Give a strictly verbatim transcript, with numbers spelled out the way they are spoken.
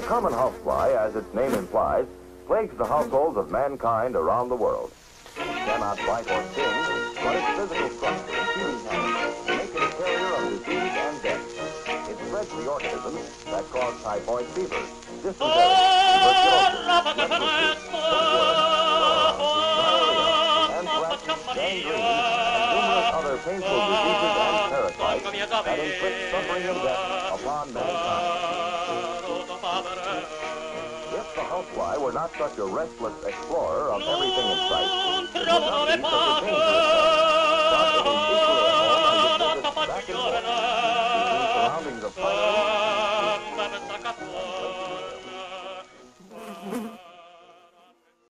common housefly, as its name implies, plagues the households of mankind around the world. It cannot bite or sting, but its physical structure and feeding habits make it a carrier of disease and death. It spreads the organisms that cause typhoid fever, dysentery, tuberculosis, leprosy, hookworm, diarrhea, anthrax, gangrene, and numerous other painful diseases and parasites that inflict suffering and death upon mankind. If the housefly were not such a restless explorer of everything in sight, it would not be such